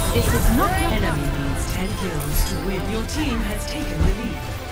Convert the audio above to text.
It was not your enemy needs 10 kills to win. Your team has taken the lead.